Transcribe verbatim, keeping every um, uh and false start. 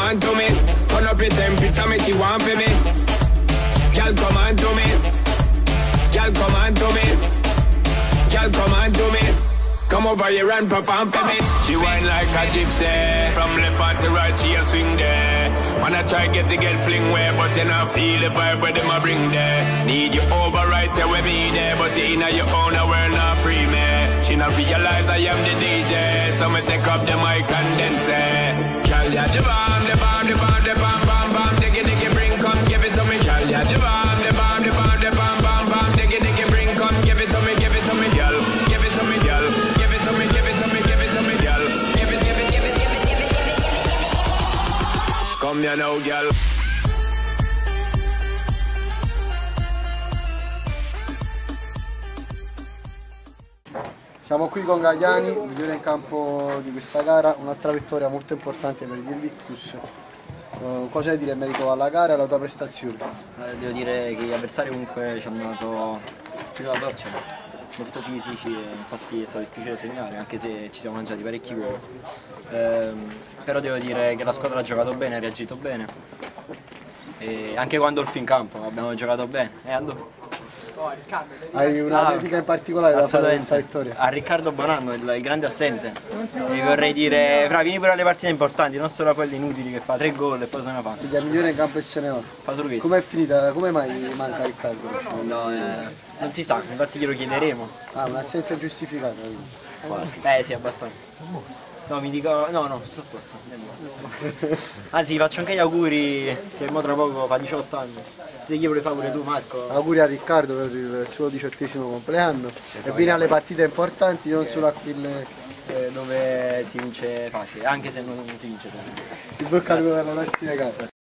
on to me. Turn up your temperature, make you want for me. Girl, come on to me. Girl, come on to me. Girl, come on to me. Come over here and perform for me. She whine like a gypsy. From left hand to right, she a swing there. Wanna try get to get fling where, but you not feel the vibe where them a bring there. Need you over right there with me there, but in your own world not free me. She not realize I am the D J, so me take up the mic and then say, girl, ya the bomb, the bomb, the bomb, the bomb, bomb, bomb. Diggy, diggy, bring, come give it to me. Girl, ya the bomb, the bomb, the bomb, the bomb, bomb, bomb. Diggy, diggy, bring, come give it to me, give it to me, girl. Give it to me, girl. Give it to me, give it to me, give it to me, girl. Give it, give it, give it, give it, give it, give it, give it, give it. Come here now, girl. Siamo qui con Gagliani, migliore in campo di questa gara, un'altra vittoria molto importante per il Invictus. Uh, cosa vuoi dire in merito alla gara e alla tua prestazione? Eh, devo dire che gli avversari comunque ci hanno dato più la torcia, molto fisici e infatti è stato difficile segnare anche se ci siamo mangiati parecchi gol. Eh, però devo dire che la squadra ha giocato bene, ha reagito bene e anche quando il in campo abbiamo giocato bene. E andò. Hai una Ah, dedica in particolare da fare a questa vittoria? A Riccardo Bonanno, il, il grande assente. E vorrei dire, fra, vieni pure alle partite importanti, non solo a quelle inutili che fa tre gol e poi se ne fa. Quindi è migliore in campo e se ne va. Fa solo questo. Com'è finita? Come mai manca Riccardo? No, eh, non si sa, infatti glielo chiederemo. Ah, un'assenza giustificata quindi. Eh sì, abbastanza. No, mi dico, no, no, sto a posto. Anzi, gli faccio anche gli auguri che mo tra poco fa diciotto anni. Se glielo vuoi fare pure tu, Marco. Auguri a Riccardo per il suo diciottesimo compleanno e vieni alle partite importanti, non solo a quelle Eh, dove si vince facile, anche se non si vince sempre. Ti bocca al lupo per la prossima gara.